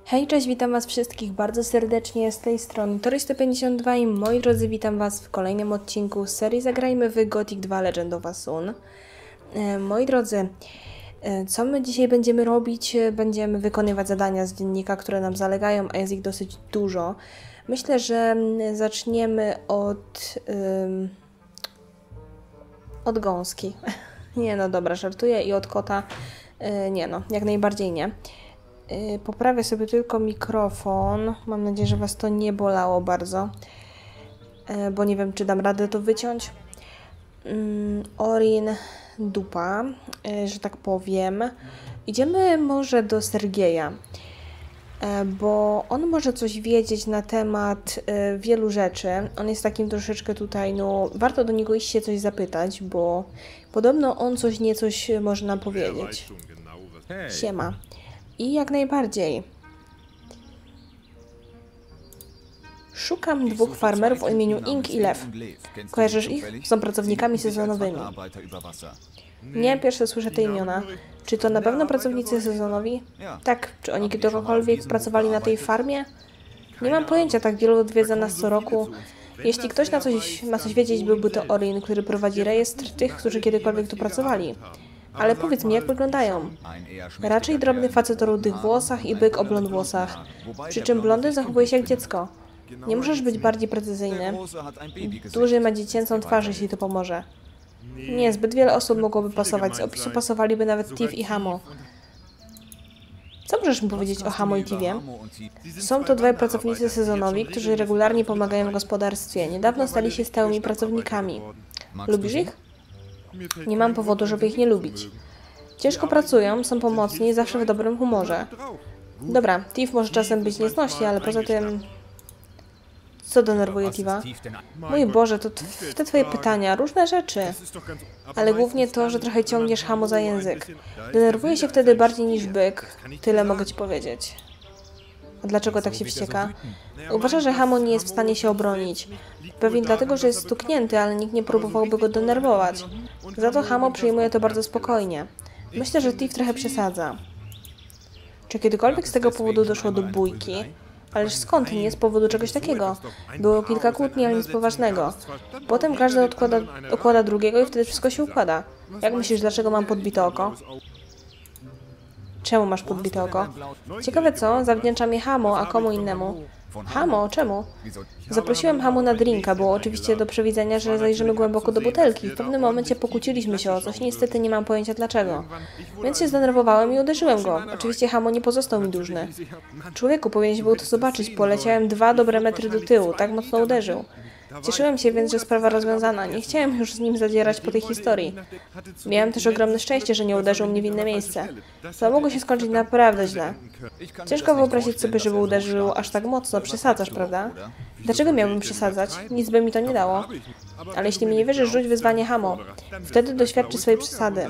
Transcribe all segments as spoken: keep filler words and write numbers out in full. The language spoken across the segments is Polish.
Hej, cześć, witam was wszystkich bardzo serdecznie z tej strony Tori sto pięćdziesiąt dwa i moi drodzy, witam was w kolejnym odcinku z serii Zagrajmy w Gothic dwa Legend of Asun. E, moi drodzy, e, co my dzisiaj będziemy robić? Będziemy wykonywać zadania z dziennika, które nam zalegają, a jest ich dosyć dużo. Myślę, że zaczniemy od... Ym, od gąski. Nie no, dobra, żartuję. I od kota. Yy, nie no, jak najbardziej nie. Yy, poprawię sobie tylko mikrofon. Mam nadzieję, że was to nie bolało bardzo. Yy, bo nie wiem, czy dam radę to wyciąć. Yy, Orin dupa, yy, że tak powiem. Idziemy może do Sergieja. Bo on może coś wiedzieć na temat y, wielu rzeczy. On jest takim troszeczkę tutaj, no warto do niego iść się coś zapytać, bo podobno on coś niecoś może nam powiedzieć. Siema. I jak najbardziej. Szukam dwóch farmerów o imieniu Ink i Lew. Kojarzysz ich? Są pracownikami sezonowymi. Nie, pierwsze słyszę te imiona. Czy to na pewno pracownicy sezonowi? Tak. Czy oni kiedykolwiek pracowali na tej farmie? Nie mam pojęcia, tak wielu odwiedza nas co roku. Jeśli ktoś na coś, ma coś wiedzieć, byłby to Orin, który prowadzi rejestr tych, którzy kiedykolwiek tu pracowali. Ale powiedz mi, jak wyglądają? Raczej drobny facet o rudych włosach i byk o blond włosach. Przy czym blondy zachowuje się jak dziecko. Nie możesz być bardziej precyzyjny. Duży ma dziecięcą twarz, jeśli to pomoże. Nie, zbyt wiele osób mogłoby pasować. Z opisu pasowaliby nawet Tiff i Hamo. Co możesz mi powiedzieć o Hamo i Tiffie? Są to dwaj pracownicy sezonowi, którzy regularnie pomagają w gospodarstwie. Niedawno stali się stałymi pracownikami. Lubisz ich? Nie mam powodu, żeby ich nie lubić. Ciężko pracują, są pomocni i zawsze w dobrym humorze. Dobra, Tiff może czasem być nieznośny, ale poza tym... Co denerwuje Tiva? Mój Boże, to te twoje pytania, różne rzeczy. Ale głównie to, że trochę ciągniesz Hamo za język. Denerwuje się wtedy bardziej niż byk. Tyle mogę ci powiedzieć. A dlaczego tak się wścieka? Uważa, że Hamo nie jest w stanie się obronić. Pewnie dlatego, że jest stuknięty, ale nikt nie próbowałby go denerwować. Za to Hamo przyjmuje to bardzo spokojnie. Myślę, że Tiff trochę przesadza. Czy kiedykolwiek z tego powodu doszło do bójki? Ależ skąd? Nie z powodu czegoś takiego. Było kilka kłótni, ale nic poważnego. Potem każdy odkłada, okłada drugiego i wtedy wszystko się układa. Jak myślisz, dlaczego mam podbite oko? Czemu masz podbite oko? Ciekawe co? Zawdzięczam je Hamo, a komu innemu? Hamo? Czemu? Zaprosiłem Hamo na drinka, było oczywiście do przewidzenia, że zajrzymy głęboko do butelki. W pewnym momencie pokłóciliśmy się o coś, niestety nie mam pojęcia dlaczego. Więc się zdenerwowałem i uderzyłem go. Oczywiście Hamo nie pozostał mi dłużny. Człowieku, powinieneś był to zobaczyć, poleciałem dwa dobre metry do tyłu, tak mocno uderzył. Cieszyłem się więc, że sprawa rozwiązana. Nie chciałem już z nim zadzierać po tej historii. Miałem też ogromne szczęście, że nie uderzył mnie w inne miejsce. To mogło się skończyć naprawdę źle. Ciężko wyobrazić sobie, żeby uderzył aż tak mocno. Przesadzasz, prawda? Dlaczego miałbym przesadzać? Nic by mi to nie dało. Ale jeśli mi nie wierzysz, rzuć wyzwanie Hamo. Wtedy doświadczy swojej przesady.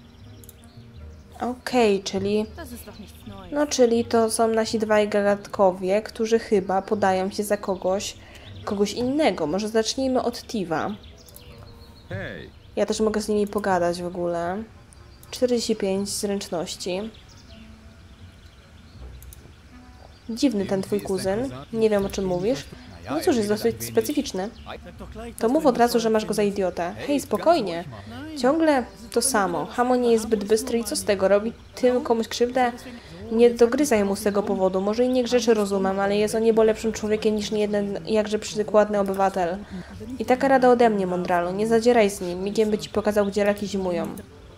Okej, okay, czyli... No, czyli to są nasi dwaj gagatkowie, którzy chyba podają się za kogoś... kogoś innego. Może zacznijmy od Tiva. Ja też mogę z nimi pogadać w ogóle. czterdzieści pięć zręczności. Dziwny ten twój kuzyn. Nie wiem, o czym mówisz. No cóż, jest dosyć specyficzny. To mów od razu, że masz go za idiotę. Hej, spokojnie. Ciągle to samo. Hamo nie jest zbyt bystry i co z tego? Robi tym komuś krzywdę? Nie dogryzaj mu z tego powodu. Może i nie grzeszy rozumem, ale jest o niebo lepszym człowiekiem niż niejeden jakże przykładny obywatel. I taka rada ode mnie, Mondralo. Nie zadzieraj z nim. Migiem by ci pokazał, gdzie raki zimują.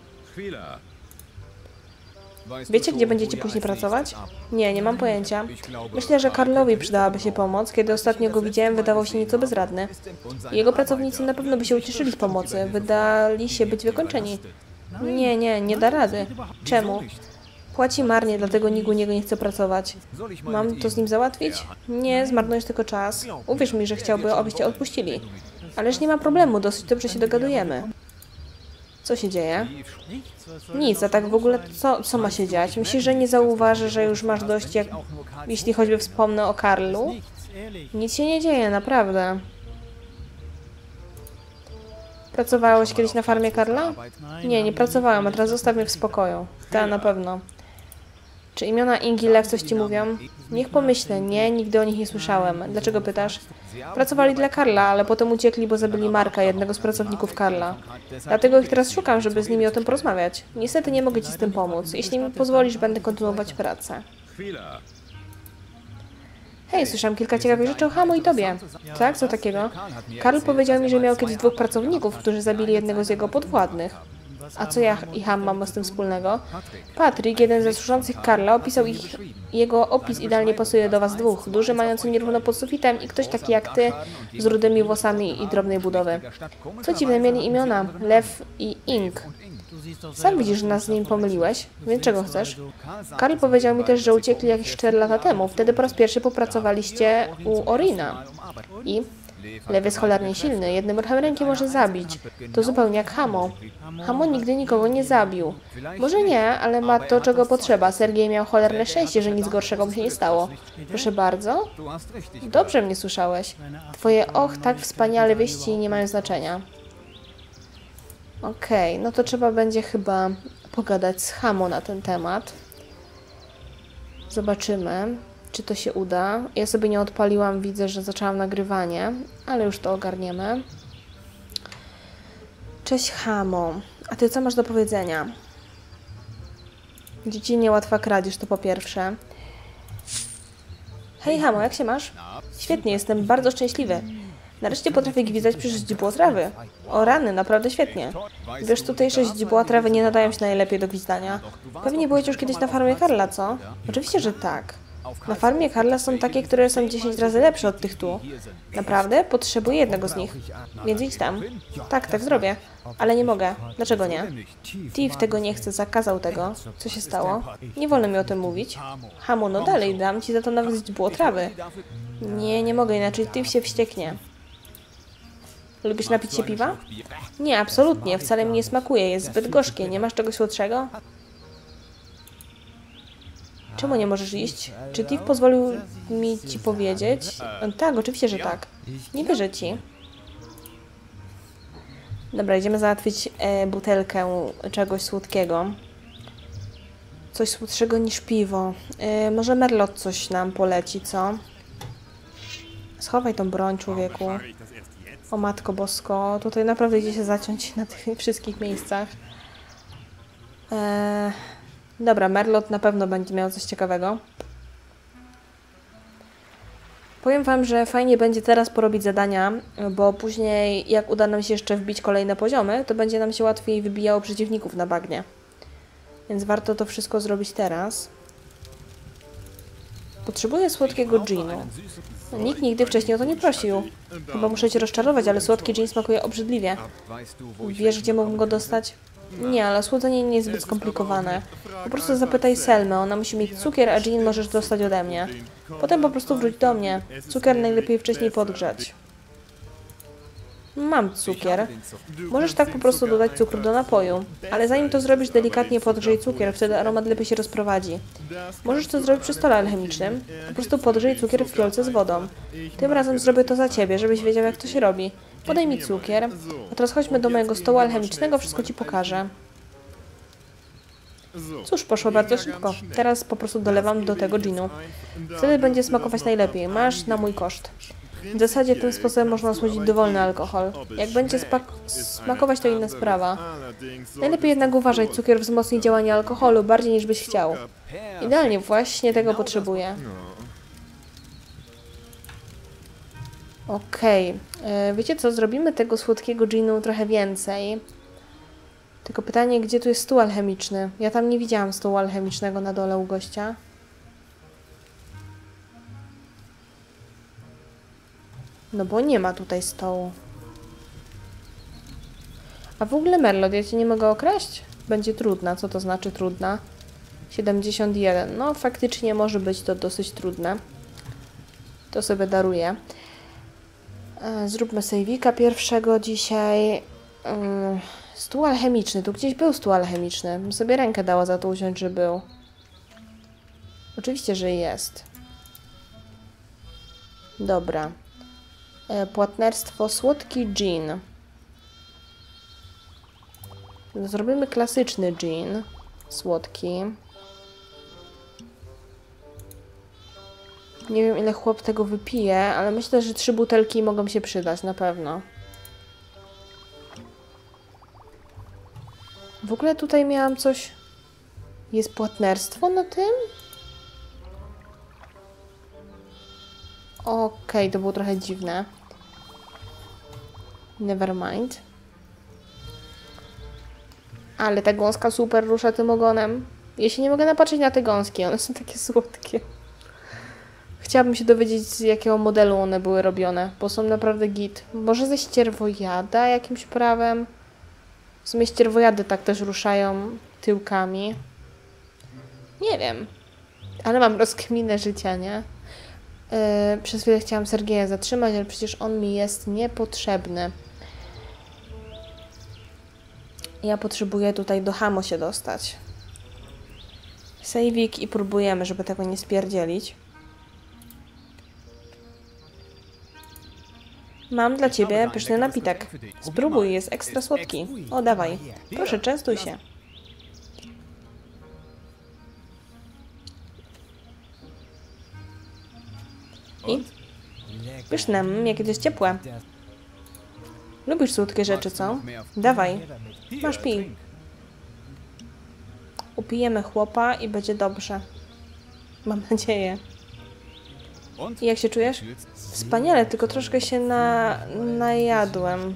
Wiecie, gdzie będziecie później pracować? Nie, nie mam pojęcia. Myślę, że Karlowi przydałaby się pomoc. Kiedy ostatnio go widziałem, wydawał się nieco bezradny. Jego pracownicy na pewno by się ucieszyli z pomocy. Wydali się być wykończeni. Nie, nie, nie da rady. Czemu? Płaci marnie, dlatego nikt u niego nie chce pracować. Mam to z nim załatwić? Nie, zmarnujesz tylko czas. Uwierz mi, że chciałby, abyście odpuścili. Ależ nie ma problemu, dosyć dobrze się dogadujemy. Co się dzieje? Nic, a tak w ogóle co, co ma się dziać? Myślisz, że nie zauważy, że już masz dość, jak, jeśli choćby wspomnę o Karlu? Nic się nie dzieje, naprawdę. Pracowałeś kiedyś na farmie Karla? Nie, nie pracowałam, a teraz zostaw mnie w spokoju. Ta, na pewno. Czy imiona Ing i Lew coś ci mówią? Niech pomyślę. Nie, nigdy o nich nie słyszałem. Dlaczego pytasz? Pracowali dla Karla, ale potem uciekli, bo zabili Marka, jednego z pracowników Karla. Dlatego ich teraz szukam, żeby z nimi o tym porozmawiać. Niestety nie mogę ci z tym pomóc. Jeśli mi pozwolisz, będę kontynuować pracę. Hej, słyszałam kilka ciekawych rzeczy o Hamu i tobie. Tak? Co takiego? Karl powiedział mi, że miał kiedyś dwóch pracowników, którzy zabili jednego z jego podwładnych. A co ja i Ham mamy z tym wspólnego? Patrick, jeden ze służących Karla, opisał ich... Jego opis idealnie pasuje do was dwóch. Duży, mający nierówno pod sufitem i ktoś taki jak ty, z rudymi włosami i drobnej budowy. Co dziwne, mieli imiona. Lew i Ing. Sam widzisz, że nas z nim pomyliłeś. Więc czego chcesz? Karl powiedział mi też, że uciekli jakieś cztery lata temu. Wtedy po raz pierwszy popracowaliście u Orina. I... Lew jest cholernie silny. Jednym ruchem ręki może zabić. To zupełnie jak Hamo. Hamo nigdy nikogo nie zabił. Może nie, ale ma to, czego potrzeba. Sergiej miał cholerne szczęście, że nic gorszego mu się nie stało. Proszę bardzo. Dobrze mnie słyszałeś. Twoje och, tak wspaniale wieści nie mają znaczenia. Okej, okay, no to trzeba będzie chyba pogadać z Hamo na ten temat. Zobaczymy, czy to się uda. Ja sobie nie odpaliłam, widzę, że zaczęłam nagrywanie, ale już to ogarniemy. Cześć Hamo, a ty co masz do powiedzenia? Dziecinnie łatwa kradzież, to po pierwsze. Hej Hamo, jak się masz? Świetnie, jestem bardzo szczęśliwy. Nareszcie potrafię gwizdać przy źdźbło trawy. O rany, naprawdę świetnie. Wiesz, tutejsze źdźbła trawy nie nadają się najlepiej do gwizdania. Pewnie byłeś już kiedyś na farmie Karla, co? Oczywiście, że tak. Na farmie Karla są takie, które są dziesięć razy lepsze od tych tu. Naprawdę? Potrzebuję jednego z nich. Więc idź tam. Tak, tak zrobię. Ale nie mogę. Dlaczego nie? Tiff tego nie chce, zakazał tego. Co się stało? Nie wolno mi o tym mówić. Hamo, no dalej, dam ci za to nawet źdźbło trawy. Nie, nie mogę inaczej, Tiff się wścieknie. Lubisz napić się piwa? Nie, absolutnie. Wcale mi nie smakuje. Jest zbyt gorzkie. Nie masz czegoś słodszego? Czemu nie możesz iść? Czy Tiff pozwolił mi ci powiedzieć? Tak, oczywiście, że tak. Nie wierzę ci. Dobra, idziemy załatwić e, butelkę czegoś słodkiego. Coś słodszego niż piwo. E, może Merlot coś nam poleci, co? Schowaj tą broń, człowieku. O Matko Bosko, tutaj naprawdę idzie się zaciąć na tych wszystkich miejscach. Eee, dobra, Merlot na pewno będzie miał coś ciekawego. Powiem wam, że fajnie będzie teraz porobić zadania, bo później jak uda nam się jeszcze wbić kolejne poziomy, to będzie nam się łatwiej wybijało przeciwników na bagnie. Więc warto to wszystko zrobić teraz. Potrzebuję słodkiego ginu. Nikt nigdy wcześniej o to nie prosił. Chyba muszę cię rozczarować, ale słodki gin smakuje obrzydliwie. Wiesz, gdzie mógłbym go dostać? Nie, ale słodzenie nie jest zbyt skomplikowane. Po prostu zapytaj Selmę, ona musi mieć cukier, a gin możesz dostać ode mnie. Potem po prostu wróć do mnie. Cukier najlepiej wcześniej podgrzać. Mam cukier. Możesz tak po prostu dodać cukru do napoju. Ale zanim to zrobisz, delikatnie podgrzej cukier, wtedy aromat lepiej się rozprowadzi. Możesz to zrobić przy stole alchemicznym. Po prostu podgrzej cukier w fiolce z wodą. Tym razem zrobię to za ciebie, żebyś wiedział, jak to się robi. Podaj mi cukier. A teraz chodźmy do mojego stołu alchemicznego, wszystko ci pokażę. Cóż, poszło bardzo szybko. Teraz po prostu dolewam do tego ginu. Wtedy będzie smakować najlepiej. Masz na mój koszt. W zasadzie tym sposobem można osłodzić dowolny alkohol. Jak będzie smakować, to inna sprawa. Najlepiej jednak uważaj, cukier wzmocni działanie alkoholu bardziej niż byś chciał. Idealnie, właśnie tego potrzebuję. Okej. Okay. Wiecie co, zrobimy tego słodkiego ginu trochę więcej. Tylko pytanie, gdzie tu jest stół alchemiczny? Ja tam nie widziałam stołu alchemicznego na dole u gościa. No bo nie ma tutaj stołu. A w ogóle Merlot, ja cię nie mogę okraść? Będzie trudna. Co to znaczy trudna? siedemdziesiąt jeden. No faktycznie może być to dosyć trudne. To sobie daruję. Zróbmy sejwika pierwszego dzisiaj. Stół alchemiczny. Tu gdzieś był stół alchemiczny. Bym sobie rękę dała za to usiąść, że był. Oczywiście, że jest. Dobra. Płatnerstwo słodki gin. Zrobimy klasyczny gin. Słodki. Nie wiem, ile chłop tego wypije, ale myślę, że trzy butelki mogą się przydać, na pewno. W ogóle tutaj miałam coś... Jest płatnerstwo na tym? Okej, okay, to było trochę dziwne. Never mind. Ale ta gąska super rusza tym ogonem. Ja się nie mogę napatrzeć na te gąski, one są takie słodkie. Chciałabym się dowiedzieć, z jakiego modelu one były robione, bo są naprawdę git. Może ze ścierwojada jakimś prawem? W sumie ścierwojady tak też ruszają tyłkami. Nie wiem. Ale mam rozkminę życia, nie? Yy, przez chwilę chciałam Sergeja zatrzymać, ale przecież on mi jest niepotrzebny. Ja potrzebuję tutaj do Hamo się dostać. Sejwik i próbujemy, żeby tego nie spierdzielić. Mam dla ciebie pyszny napitek. Spróbuj, jest ekstra słodki. O, dawaj. Proszę, częstuj się. I? Pyszne, jakie to jest ciepłe. Lubisz słodkie rzeczy, co? Dawaj. Masz pij. Upijemy chłopa i będzie dobrze. Mam nadzieję. I jak się czujesz? Wspaniale, tylko troszkę się na... najadłem.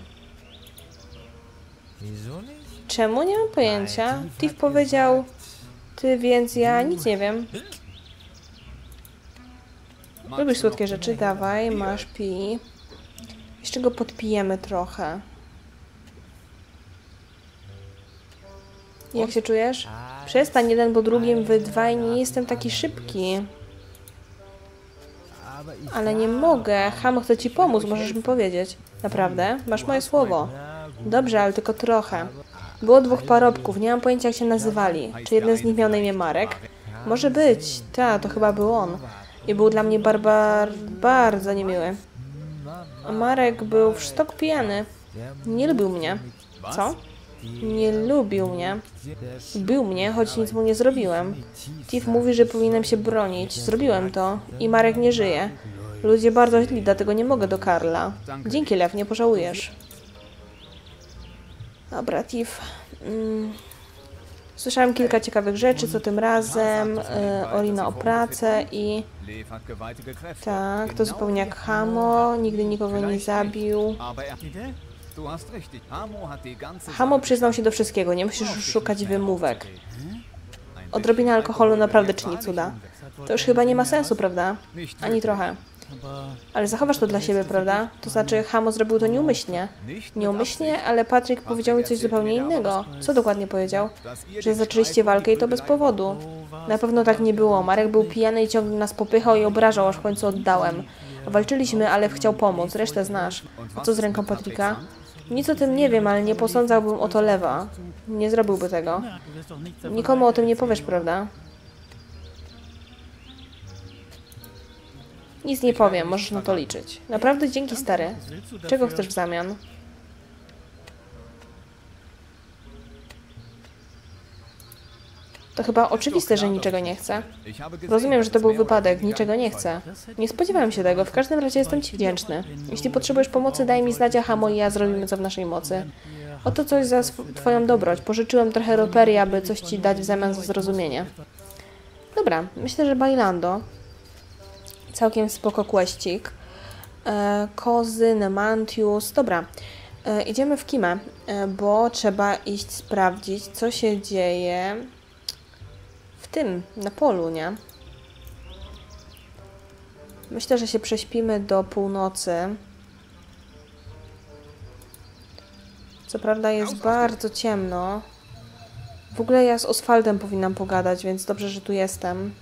Czemu? Nie mam pojęcia. Tiff powiedział... Ty, więc ja nic nie wiem. Lubisz słodkie rzeczy? Dawaj, masz, pij. Jeszcze go podpijemy trochę. Jak się czujesz? Przestań jeden po drugim, wy dwaj, nie jestem taki szybki. Ale nie mogę. Hamo chce ci pomóc, możesz mi powiedzieć. Naprawdę? Masz moje słowo. Dobrze, ale tylko trochę. Było dwóch parobków, nie mam pojęcia jak się nazywali. Czy jeden z nich miał na imię Marek? Może być. Ta, to chyba był on. I był dla mnie barbar... bardzo niemiły. A Marek był w sztok pijany. Nie lubił mnie. Co? Nie lubił mnie. Bił mnie, choć nic mu nie zrobiłem. Tiff mówi, że powinienem się bronić. Zrobiłem to. I Marek nie żyje. Ludzie bardzo źli, dlatego nie mogę do Karla. Dzięki, Lew, nie pożałujesz. Dobra, Tiff. Mm. Słyszałem kilka ciekawych rzeczy, co tym razem. Yy, Orina o pracę i... Tak, to zupełnie jak Hamo. Nigdy nikogo nie zabił. Hamo przyznał się do wszystkiego, nie musisz szukać wymówek. Odrobina alkoholu naprawdę czyni cuda. To już chyba nie ma sensu, prawda? Ani trochę. Ale zachowasz to dla siebie, prawda? To znaczy, Hamo zrobił to nieumyślnie. Nieumyślnie, ale Patryk powiedział mi coś zupełnie innego. Co dokładnie powiedział? Że zaczęliście walkę i to bez powodu. Na pewno tak nie było. Marek był pijany i ciągle nas popychał i obrażał, aż w końcu oddałem. Walczyliśmy, ale chciał pomóc. Resztę znasz. A co z ręką Patryka? Nic o tym nie wiem, ale nie posądzałbym o to Lewa. Nie zrobiłby tego. Nikomu o tym nie powiesz, prawda? Nic nie powiem, możesz na to liczyć. Naprawdę dzięki, stary. Czego chcesz w zamian? To chyba oczywiste, że niczego nie chcę. Rozumiem, że to był wypadek, niczego nie chcę. Nie spodziewałem się tego, w każdym razie jestem ci wdzięczny. Jeśli potrzebujesz pomocy, daj mi znać, a Hamo i ja zrobimy co w naszej mocy. Oto coś za twoją dobroć. Pożyczyłem trochę roperii, aby coś ci dać w zamian za zrozumienie. Dobra, myślę, że Bailando. Całkiem spoko questik. E, kozy, Nemantius. Dobra, e, idziemy w Kimę, e, bo trzeba iść sprawdzić, co się dzieje w tym, na polu, nie? Myślę, że się prześpimy do północy. Co prawda jest bardzo ciemno. W ogóle ja z Oswaldem powinnam pogadać, więc dobrze, że tu jestem.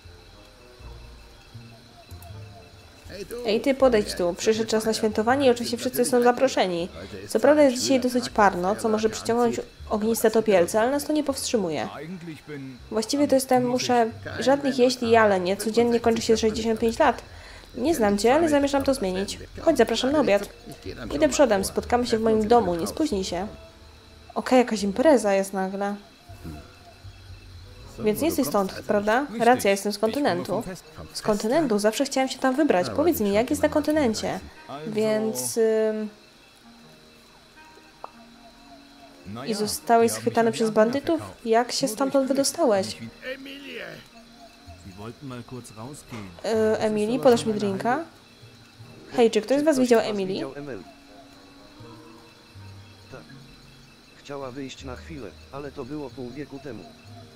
Ej, ty podejdź tu. Przyszedł czas na świętowanie i oczywiście wszyscy są zaproszeni. Co prawda jest dzisiaj dosyć parno, co może przyciągnąć ogniste topielce, ale nas to nie powstrzymuje. Właściwie to jestem, muszę... Żadnych jeśli i ale nie. Codziennie kończy się sześćdziesiąt pięć lat. Nie znam cię, ale zamierzam to zmienić. Chodź, zapraszam na obiad. Idę przodem, spotkamy się w moim domu, nie spóźnij się. Okej, jakaś impreza jest nagle. Więc nie jesteś stąd, prawda? Racja, jestem z kontynentu. Z kontynentu? Zawsze chciałem się tam wybrać. Powiedz mi, jak jest na kontynencie? Więc... Ym... I zostałeś schwytany przez bandytów? Jak się stamtąd wydostałeś? Yy, Emily, podasz mi drinka? Hej, czy ktoś z was widział Emily? Tak. Chciała wyjść na chwilę, ale to było pół wieku temu.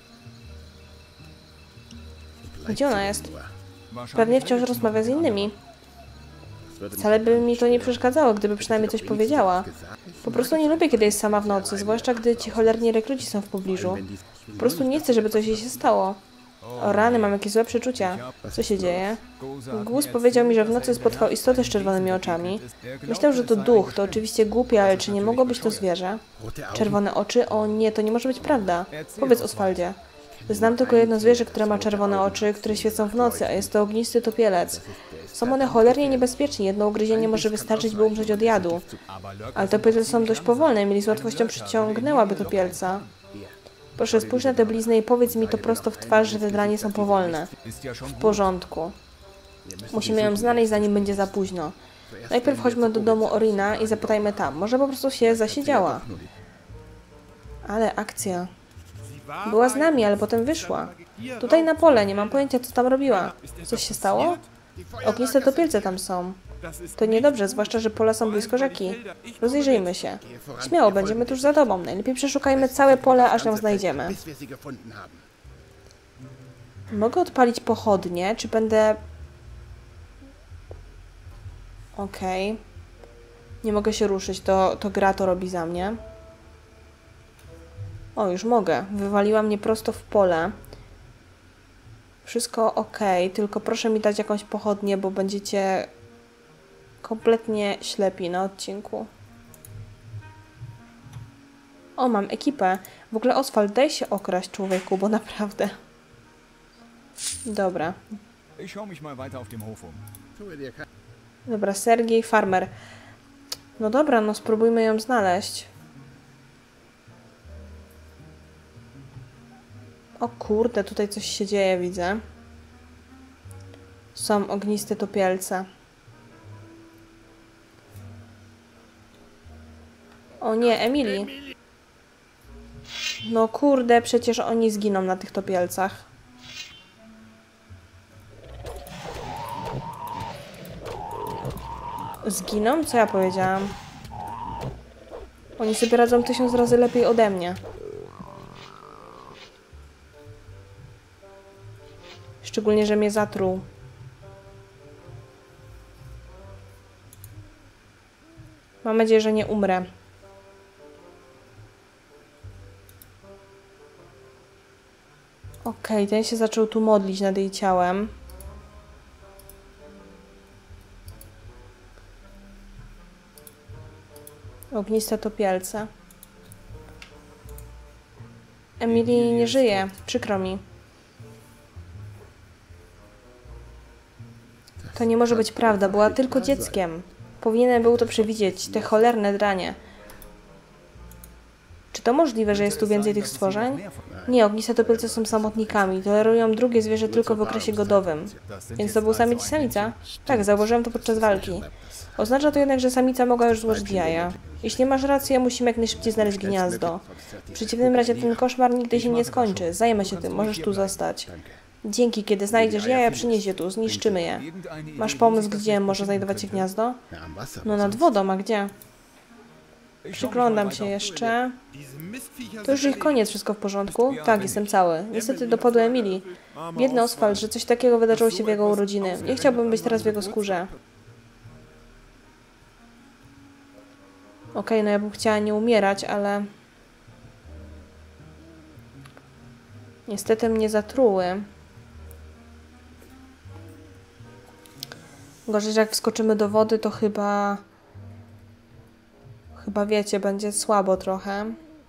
Gdzie ona jest? Pewnie wciąż rozmawia z innymi. Wcale by mi to nie przeszkadzało, gdyby przynajmniej coś powiedziała. Po prostu nie lubię, kiedy jest sama w nocy, zwłaszcza gdy ci cholerni rekruci są w pobliżu. Po prostu nie chcę, żeby coś jej się stało. O rany, mam jakieś złe przeczucia. Co się dzieje? Gus powiedział mi, że w nocy spotkał istotę z czerwonymi oczami. Myślał, że to duch, to oczywiście głupie, ale czy nie mogło być to zwierzę? Czerwone oczy? O nie, to nie może być prawda. Powiedz, Oswaldzie. Znam tylko jedno zwierzę, które ma czerwone oczy, które świecą w nocy, a jest to ognisty topielec. Są one cholernie niebezpieczni, jedno ugryzienie może wystarczyć, by umrzeć od jadu. Ale topielce są dość powolne, mieli z łatwością przyciągnęłaby topielca. Proszę, spójrz na tę bliznę i powiedz mi to prosto w twarz, że te dranie są powolne. W porządku. Musimy ją znaleźć, zanim będzie za późno. Najpierw chodźmy do domu Orina i zapytajmy tam. Może po prostu się zasiedziała. Ale akcja. Była z nami, ale potem wyszła. Tutaj na pole, nie mam pojęcia, co tam robiła. Coś się stało? Ogniste topielce tam są. To niedobrze, zwłaszcza, że pola są blisko rzeki. Rozejrzyjmy się. Śmiało, będziemy tuż za tobą. Najlepiej przeszukajmy całe pole, aż ją znajdziemy. Mogę odpalić pochodnie, czy będę... Okej. Okay. Nie mogę się ruszyć, to, to gra to robi za mnie. O, już mogę. Wywaliła mnie prosto w pole. Wszystko ok, tylko proszę mi dać jakąś pochodnię, bo będziecie kompletnie ślepi na odcinku. O, mam ekipę. W ogóle Oswald, daj się okraść, człowieku, bo naprawdę... Dobra. Dobra, Sergiej, farmer. No dobra, no spróbujmy ją znaleźć. O kurde, tutaj coś się dzieje, widzę. Są ogniste topielce. O nie, Emily. No kurde, przecież oni zginą na tych topielcach. Zginą? Co ja powiedziałam? Oni sobie radzą tysiąc razy lepiej ode mnie. Szczególnie, że mnie zatruł. Mam nadzieję, że nie umrę. Okej, okay, ten się zaczął tu modlić nad jej ciałem. Ogniste topielce. Emily nie żyje. Przykro mi. To nie może być prawda. Była tylko dzieckiem. Powinienem był to przewidzieć. Te cholerne dranie. Czy to możliwe, że jest tu więcej tych stworzeń? Nie, ogniste topielce są samotnikami. Tolerują drugie zwierzę tylko w okresie godowym. Więc to był samiec i samica? Tak, zauważyłem to podczas walki. Oznacza to jednak, że samica mogła już złożyć jaja. Jeśli masz rację, musimy jak najszybciej znaleźć gniazdo. W przeciwnym razie ten koszmar nigdy się nie skończy. Zajmę się tym, możesz tu zostać. Dzięki, kiedy znajdziesz jaja, przynieś je tu, zniszczymy je. Masz pomysł, gdzie może znajdować się gniazdo? No nad wodą, a gdzie? Przyglądam się jeszcze. To już ich koniec, wszystko w porządku? Tak, jestem cały. Niestety dopadł Emily. Biedny Oswald, że coś takiego wydarzyło się w jego urodziny. Nie chciałbym być teraz w jego skórze. Okej, okay, no ja bym chciała nie umierać, ale... Niestety mnie zatruły. Gorzej, że jak wskoczymy do wody, to chyba... Chyba wiecie, będzie słabo trochę.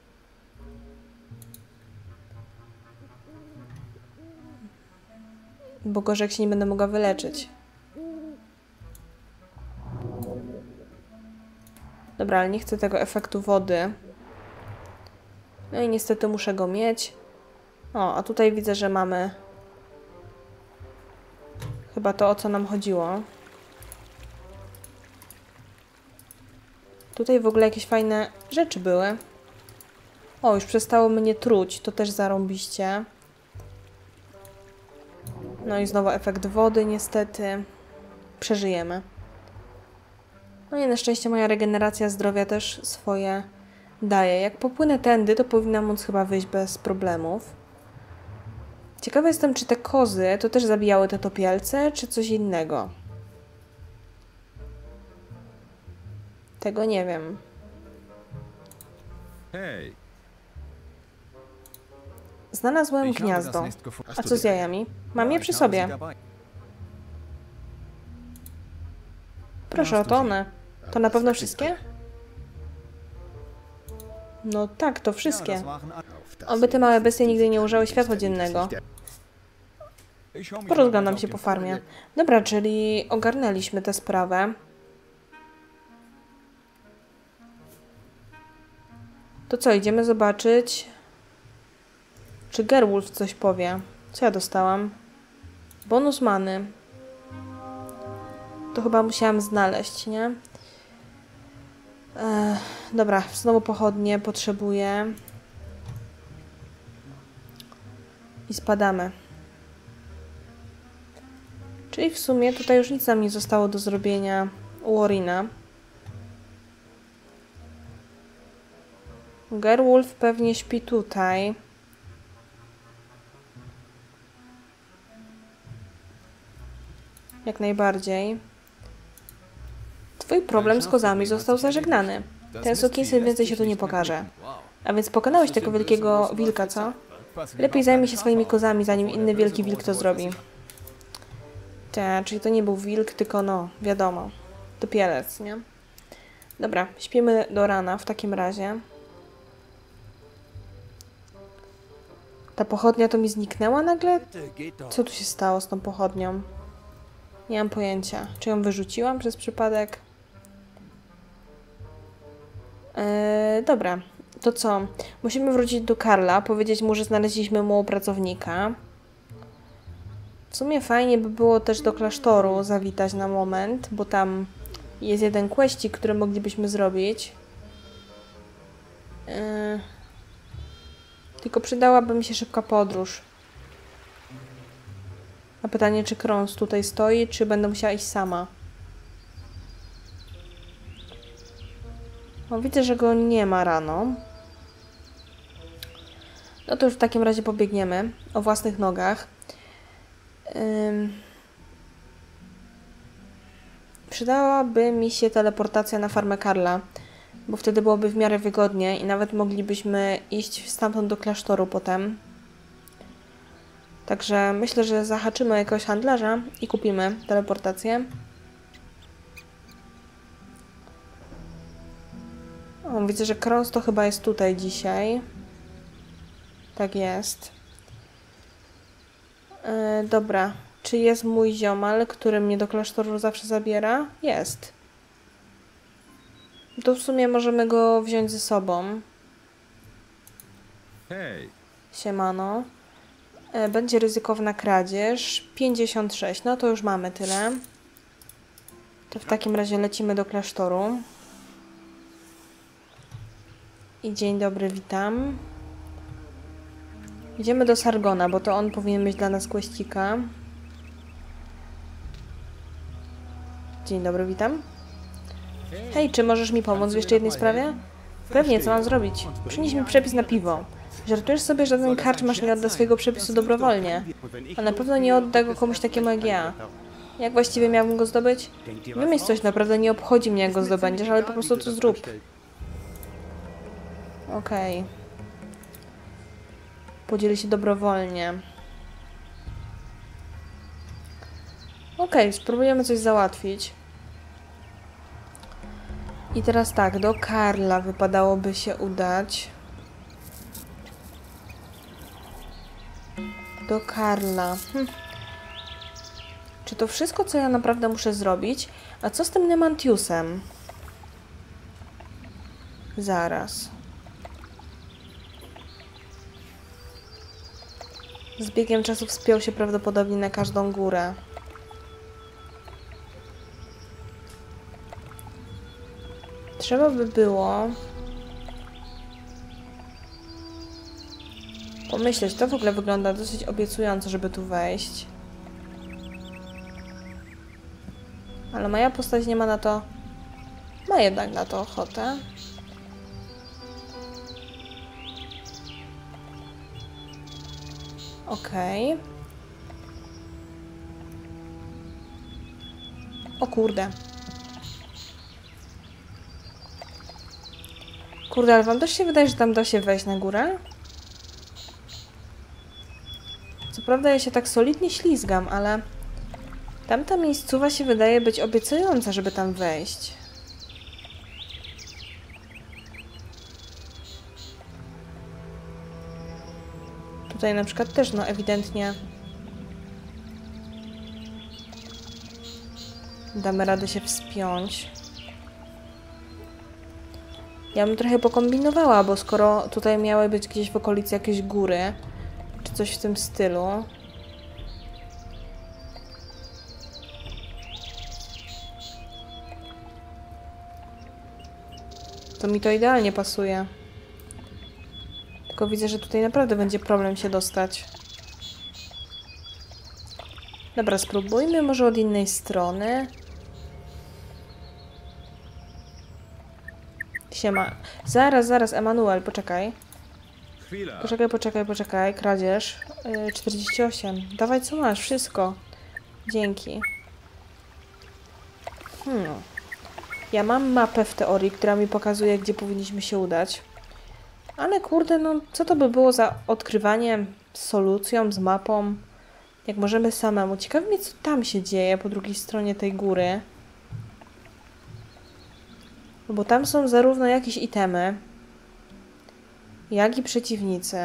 Bo gorzej, jak się nie będę mogła wyleczyć. Dobra, ale nie chcę tego efektu wody. No i niestety muszę go mieć. O, a tutaj widzę, że mamy chyba to, o co nam chodziło. Tutaj w ogóle jakieś fajne rzeczy były. O, już przestało mnie truć. To też zarąbiście. No i znowu efekt wody, niestety. Przeżyjemy. No i na szczęście moja regeneracja zdrowia też swoje daje. Jak popłynę tędy, to powinna móc chyba wyjść bez problemów. Ciekawa jestem, czy te kozy to też zabijały te topielce, czy coś innego. Tego nie wiem. Hej, Znalazłem gniazdo. A co z jajami? Mam je przy sobie. Proszę, oto one. To na pewno wszystkie? No tak, to wszystkie. Oby te małe bestie nigdy nie ujrzały światła dziennego. Porozglądam się po farmie. Dobra, czyli ogarnęliśmy tę sprawę. To co, idziemy zobaczyć, czy Gerwolf coś powie. Co ja dostałam? Bonus many. To chyba musiałam znaleźć, nie? Ech, dobra, znowu pochodnie potrzebuję. I spadamy. Czyli w sumie tutaj już nic nam nie zostało do zrobienia u Warrena. Gerwolf pewnie śpi tutaj. Jak najbardziej. Twój problem z kozami został zażegnany. Ten sukinsyn więcej się tu nie pokaże. A więc pokonałeś tego wielkiego wilka, co? Lepiej zajmij się swoimi kozami, zanim inny wielki wilk to zrobi. Ta, czyli to nie był wilk, tylko no, wiadomo. Topielec, nie? Dobra, śpimy do rana w takim razie. Ta pochodnia to mi zniknęła nagle? Co tu się stało z tą pochodnią? Nie mam pojęcia. Czy ją wyrzuciłam przez przypadek? Eee, dobra. To co? Musimy wrócić do Karla, powiedzieć mu, że znaleźliśmy mu pracownika. W sumie fajnie by było też do klasztoru zawitać na moment, bo tam jest jeden questik, który moglibyśmy zrobić. Eee, tylko przydałaby mi się szybka podróż. A pytanie, czy Krąs tutaj stoi, czy będę musiała iść sama. O, widzę, że go nie ma rano. No to już w takim razie pobiegniemy o własnych nogach. Ym... Przydałaby mi się teleportacja na farmę Karla, bo wtedy byłoby w miarę wygodnie i nawet moglibyśmy iść stamtąd do klasztoru potem. Także myślę, że zahaczymy jakiegoś handlarza i kupimy teleportację. O, widzę, że Krąs to chyba jest tutaj dzisiaj. Tak jest. Yy, dobra. Czy jest mój ziomal, który mnie do klasztoru zawsze zabiera? Jest. To w sumie możemy go wziąć ze sobą. hej. Siemano. Yy, będzie ryzykowna kradzież. pięćdziesiąt sześć. No to już mamy tyle. To w takim razie lecimy do klasztoru. I dzień dobry, witam. Idziemy do Sargona, bo to on powinien mieć dla nas questika. Dzień dobry, witam. Hej, czy możesz mi pomóc w jeszcze jednej sprawie? Pewnie, co mam zrobić? Przynieś mi przepis na piwo. Żartujesz sobie, że ten karczmarz nie odda swojego przepisu dobrowolnie. A na pewno nie odda go komuś takiemu jak ja. Jak właściwie miałbym go zdobyć? Wymyśl coś, naprawdę nie obchodzi mnie, jak go zdobędziesz, ale po prostu to zrób. Okej. Okay. Podzieli się dobrowolnie. Okej, okay, spróbujemy coś załatwić. I teraz tak, do Karla wypadałoby się udać. Do Karla. Hm. Czy to wszystko, co ja naprawdę muszę zrobić? A co z tym Nemantiusem? Zaraz. Z biegiem czasu wspiął się prawdopodobnie na każdą górę. Trzeba by było pomyśleć, to w ogóle wygląda dosyć obiecująco, żeby tu wejść. Ale moja postać nie ma na to... Ma jednak na to ochotę. Okej. Okay. O kurde. Kurde, ale wam też się wydaje, że tam da się wejść na górę? Co prawda ja się tak solidnie ślizgam, ale... Tamta miejscowa się wydaje być obiecująca, żeby tam wejść. Tutaj na przykład też, no ewidentnie damy radę się wspiąć. Ja bym trochę pokombinowała, bo skoro tutaj miały być gdzieś w okolicy jakieś góry, czy coś w tym stylu, to mi to idealnie pasuje. Tylko widzę, że tutaj naprawdę będzie problem się dostać. Dobra, spróbujmy może od innej strony. Siema. Zaraz, zaraz, Emanuel, poczekaj. Chwila. Poczekaj, poczekaj, poczekaj. Kradzież. Yy, czterdzieści osiem. Dawaj, co masz? Wszystko. Dzięki. Hmm. Ja mam mapę w teorii, która mi pokazuje, gdzie powinniśmy się udać. Ale kurde, no co to by było za odkrywanie z solucją, z mapą, jak możemy samemu. Ciekawi mnie, co tam się dzieje po drugiej stronie tej góry. Bo tam są zarówno jakieś itemy, jak i przeciwnicy.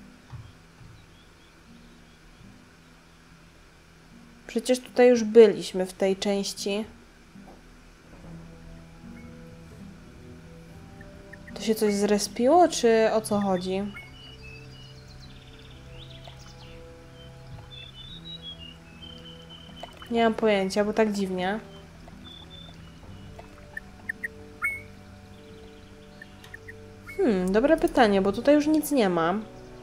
Przecież tutaj już byliśmy w tej części. To się coś zrespiło, czy o co chodzi? Nie mam pojęcia, bo tak dziwnie. Hmm, dobre pytanie, bo tutaj już nic nie ma.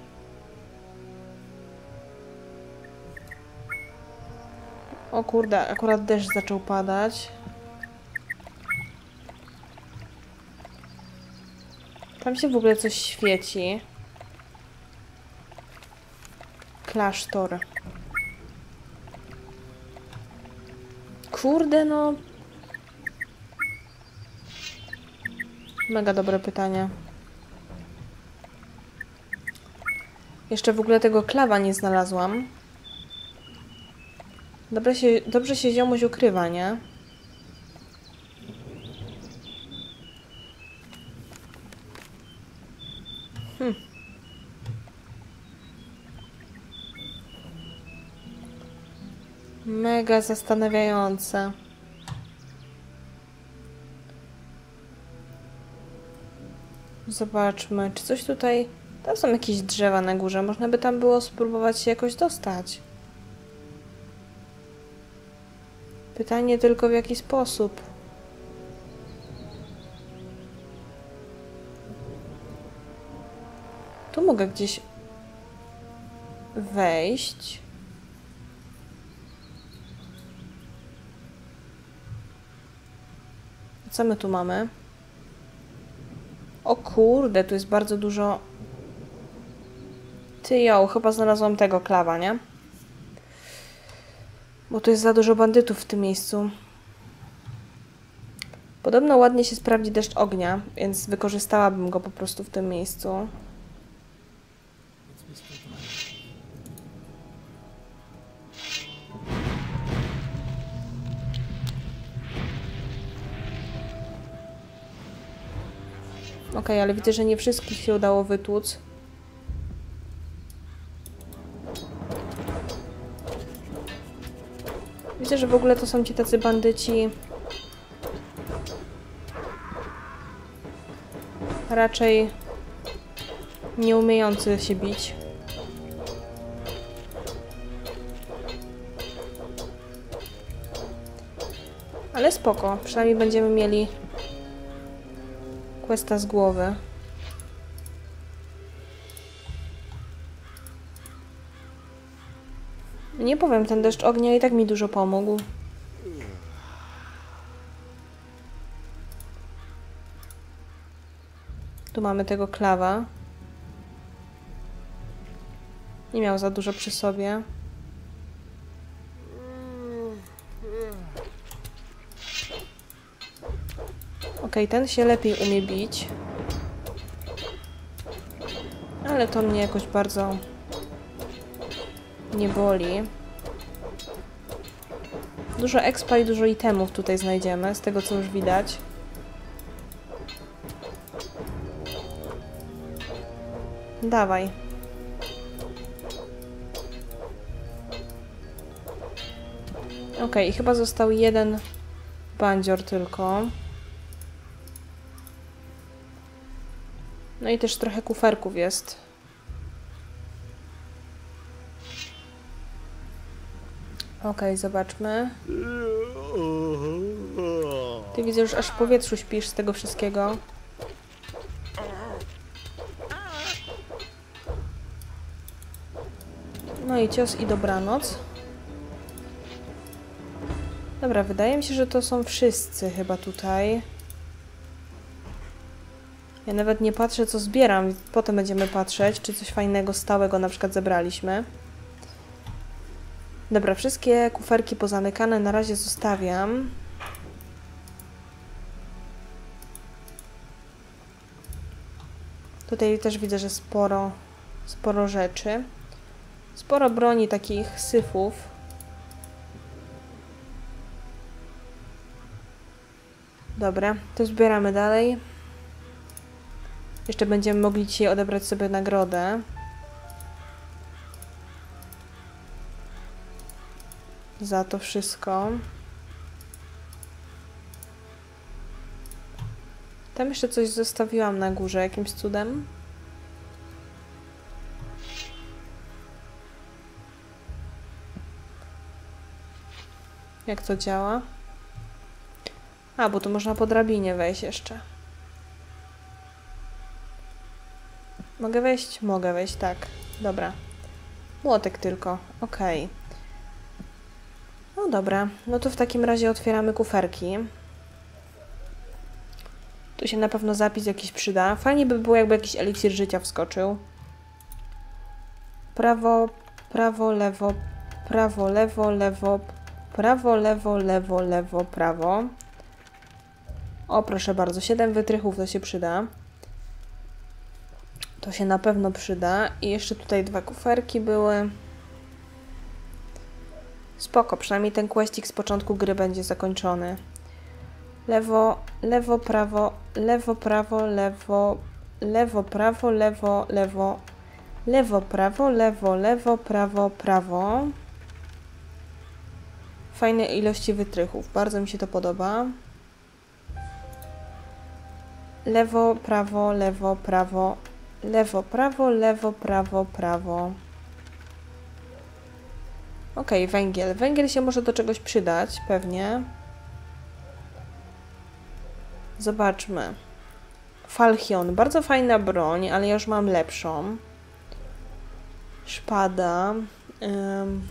O kurde, akurat deszcz zaczął padać. Tam się w ogóle coś świeci. Klasztor. Kurde, no. Mega dobre pytanie. Jeszcze w ogóle tego klawa nie znalazłam. Dobrze się, dobrze się ziomuś ukrywa, nie? Hm. Mega zastanawiające. Zobaczmy, czy coś tutaj... Tam są jakieś drzewa na górze. Można by tam było spróbować się jakoś dostać. Pytanie tylko, w jaki sposób. Tu mogę gdzieś wejść. Co my tu mamy? O kurde, tu jest bardzo dużo... Ty ją, chyba znalazłam tego klawa, nie? Bo tu jest za dużo bandytów w tym miejscu. Podobno ładnie się sprawdzi deszcz ognia, więc wykorzystałabym go po prostu w tym miejscu. Okej, okay, ale widzę, że nie wszystkich się udało wytłuc. Widzę, że w ogóle to są ci tacy bandyci raczej nie umiejący się bić. Ale spoko. Przynajmniej będziemy mieli questa z głowy. Nie powiem, ten deszcz ognia i tak mi dużo pomógł. Tu mamy tego klawa. Nie miał za dużo przy sobie. Okej, ten się lepiej umie bić. Ale to mnie jakoś bardzo nie boli. Dużo expa i dużo itemów tutaj znajdziemy, z tego co już widać. Dawaj. Okej, okay, chyba został jeden bandzior tylko. No i też trochę kuferków jest. Okej, okay, zobaczmy. Ty widzę, już aż w powietrzu śpisz z tego wszystkiego. No i cios i dobranoc. Dobra, wydaje mi się, że to są wszyscy chyba tutaj. Ja nawet nie patrzę, co zbieram. Potem będziemy patrzeć, czy coś fajnego, stałego na przykład zebraliśmy. Dobra, wszystkie kuferki pozamykane na razie zostawiam. Tutaj też widzę, że sporo, sporo rzeczy. Sporo broni takich syfów. Dobra, to zbieramy dalej. Jeszcze będziemy mogli dzisiaj odebrać sobie nagrodę. Za to wszystko. Tam jeszcze coś zostawiłam na górze jakimś cudem. Jak to działa? A, bo tu można po drabinie wejść jeszcze. Mogę wejść? Mogę wejść, tak. Dobra. Młotek tylko. Okej. Okay. No dobra. No to w takim razie otwieramy kuferki. Tu się na pewno zapis jakiś przyda. Fajnie by było, jakby jakiś eliksir życia wskoczył. Prawo, prawo, lewo, prawo, lewo, lewo, prawo, lewo, lewo, lewo, prawo. O, proszę bardzo. siedem wytrychów to się przyda. To się na pewno przyda. I jeszcze tutaj dwa kuferki były. Spoko, przynajmniej ten questik z początku gry będzie zakończony. Lewo, lewo, prawo, lewo, prawo, lewo, lewo, prawo, lewo, lewo, lewo, prawo, lewo, lewo, prawo, prawo. Fajne ilości wytrychów. Bardzo mi się to podoba. Lewo, prawo, lewo, prawo, lewo, prawo, lewo, prawo, prawo. Ok, węgiel. Węgiel się może do czegoś przydać, pewnie. Zobaczmy. Falchion. Bardzo fajna broń, ale ja już mam lepszą. Szpada. Ym.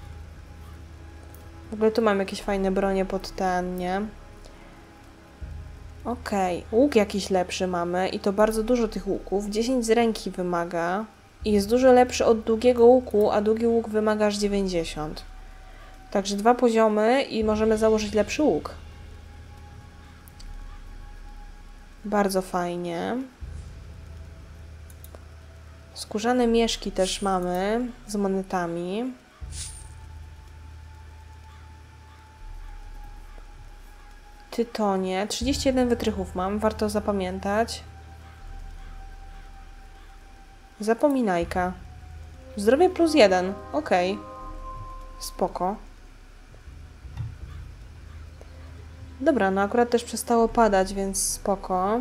W ogóle tu mam jakieś fajne bronie pod ten, nie? Okej. Okay. Łuk jakiś lepszy mamy i to bardzo dużo tych łuków. dziesięć z ręki wymaga. I jest dużo lepszy od długiego łuku, a długi łuk wymaga aż dziewięćdziesiąt. Także dwa poziomy i możemy założyć lepszy łuk. Bardzo fajnie. Skórzane mieszki też mamy z monetami. Tytonie. trzydzieści jeden wytrychów mam, warto zapamiętać. Zapominajka. Zdrowie plus jeden. Okej. Okay. Spoko. Dobra, no akurat też przestało padać, więc spoko.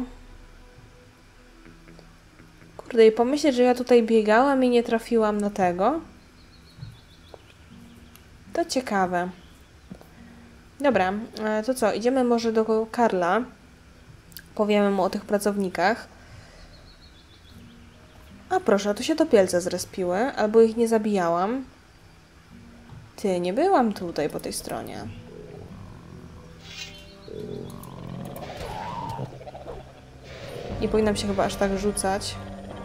Kurde, i pomyśleć, że ja tutaj biegałam i nie trafiłam na tego. To ciekawe. Dobra, to co? Idziemy może do Karla. Powiemy mu o tych pracownikach. A proszę, tu się topielce zrespiły, albo ich nie zabijałam. Ty, nie byłam tutaj po tej stronie. Nie powinnam się chyba aż tak rzucać.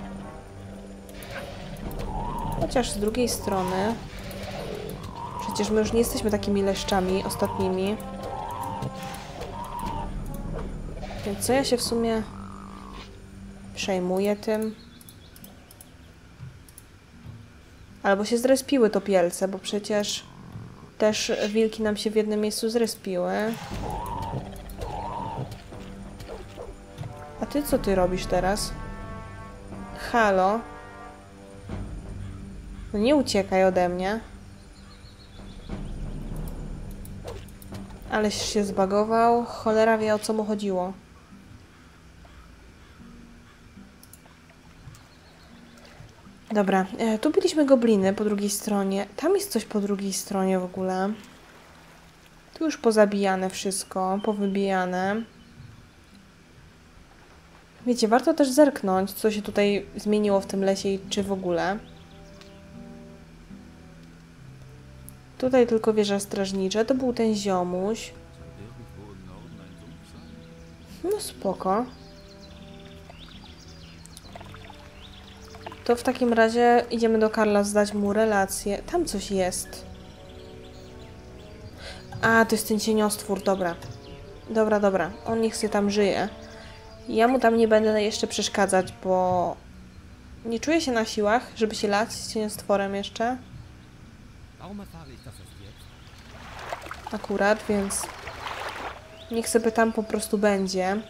Chociaż z drugiej strony... Przecież my już nie jesteśmy takimi leszczami ostatnimi. Więc co ja się w sumie przejmuję tym? Albo się zrespiły topielce, bo przecież też wilki nam się w jednym miejscu zrespiły. A ty co ty robisz teraz? Halo? No nie uciekaj ode mnie. Aleś się zbagował. Cholera wie, o co mu chodziło. Dobra, e, tu byliśmy gobliny po drugiej stronie. Tam jest coś po drugiej stronie w ogóle. Tu już pozabijane wszystko, powybijane. Wiecie, warto też zerknąć, co się tutaj zmieniło w tym lesie i czy w ogóle. Tutaj tylko wieża strażnicza. To był ten ziomuś. No spoko. To w takim razie idziemy do Karla zdać mu relację. Tam coś jest. A, to jest ten cieniostwór, dobra. Dobra, dobra. On niech sobie tam żyje. Ja mu tam nie będę jeszcze przeszkadzać, bo nie czuję się na siłach, żeby się lać z cieniostworem jeszcze. Akurat, więc niech sobie tam po prostu będzie.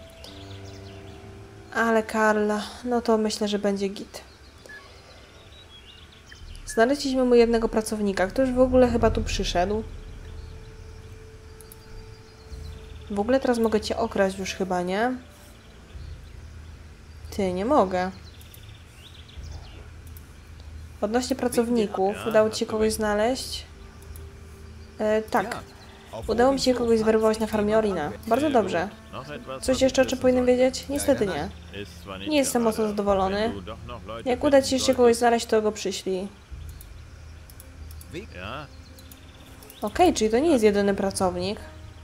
Ale Karl, no to myślę, że będzie git. Znaleźliśmy mu jednego pracownika, który już w ogóle chyba tu przyszedł. W ogóle teraz mogę cię okraść już chyba, nie? Ty, nie mogę. Odnośnie pracowników, udało ci się kogoś znaleźć? E, tak. Udało mi się kogoś zwerbować na farmie Orina. Bardzo dobrze. Coś jeszcze, o czym powinienem wiedzieć? Niestety nie. Nie jestem mocno zadowolony. Jak uda ci się kogoś znaleźć, to go przyślij. Okej, okay, czyli to nie jest jedyny pracownik.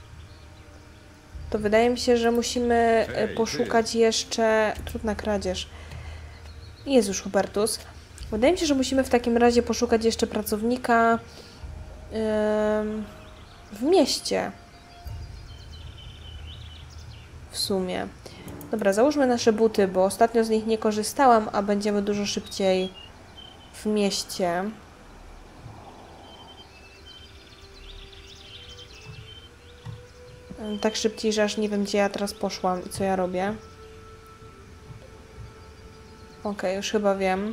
To wydaje mi się, że musimy poszukać jeszcze... Trudna kradzież. Jezus, Hubertus. Wydaje mi się, że musimy w takim razie poszukać jeszcze pracownika yy, w mieście. W sumie. Dobra, załóżmy nasze buty, bo ostatnio z nich nie korzystałam, a będziemy dużo szybciej w mieście. Tak szybciej, że aż nie wiem, gdzie ja teraz poszłam i co ja robię. Okej, okay, już chyba wiem.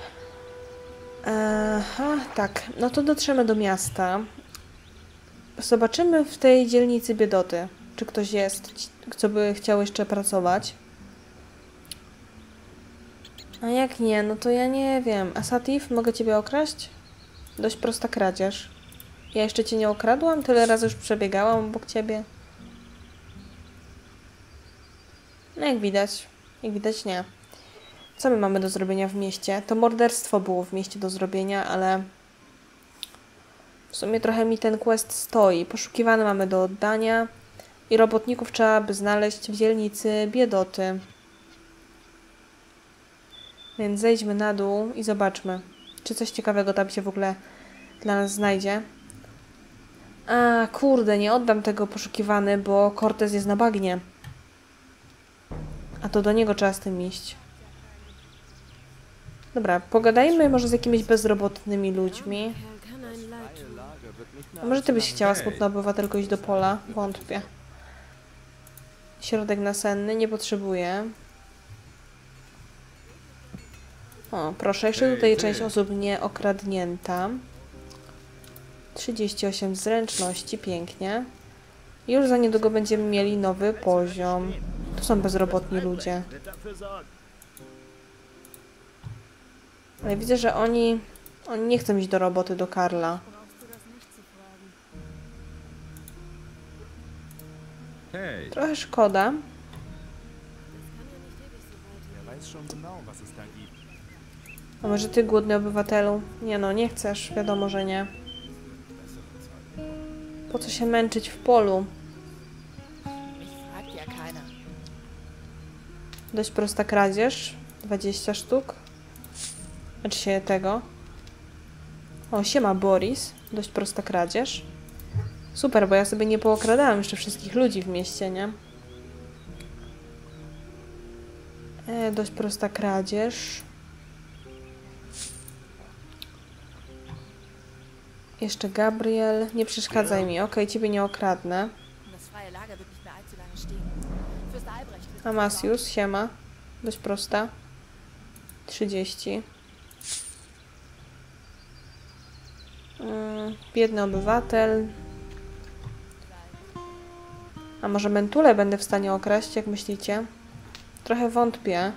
Aha, tak. No to dotrzemy do miasta. Zobaczymy w tej dzielnicy biedoty, czy ktoś jest, kto by chciał jeszcze pracować. A jak nie, no to ja nie wiem. A Satif, mogę ciebie okraść? Dość prosta kradzież. Ja jeszcze cię nie okradłam? Tyle razy już przebiegałam obok ciebie. No jak widać. Jak widać nie. Co my mamy do zrobienia w mieście? To morderstwo było w mieście do zrobienia, ale... W sumie trochę mi ten quest stoi. Poszukiwane mamy do oddania. I robotników trzeba by znaleźć w dzielnicy biedoty. Więc zejdźmy na dół i zobaczmy, czy coś ciekawego tam się w ogóle dla nas znajdzie. A, kurde, nie oddam tego poszukiwany, bo Cortez jest na bagnie. A to do niego trzeba z tym iść. Dobra, pogadajmy może z jakimiś bezrobotnymi ludźmi. A może ty byś chciała, smutna obywatelko, iść do pola? Wątpię. Środek nasenny, nie potrzebuję. O, proszę, jeszcze tutaj część osób nieokradnięta. trzydzieści osiem zręczności, pięknie. I już za niedługo będziemy mieli nowy poziom. Tu są bezrobotni ludzie. Ale widzę, że oni... Oni nie chcą iść do roboty do Karla. Trochę szkoda. A może ty, głodny obywatelu? Nie no, nie chcesz. Wiadomo, że nie. Po co się męczyć w polu? Dość prosta kradzież. dwadzieścia sztuk. Znaczy się tego. O, siema Boris. Dość prosta kradzież. Super, bo ja sobie nie pookradałam jeszcze wszystkich ludzi w mieście, nie? E, dość prosta kradzież. Jeszcze Gabriel. Nie przeszkadzaj mi. Okej, okay, ciebie nie okradnę. Amasius, siema. Dość prosta. trzydzieści. Mm, biedny obywatel. A może Mentulę będę w stanie okraść, jak myślicie? Trochę wątpię.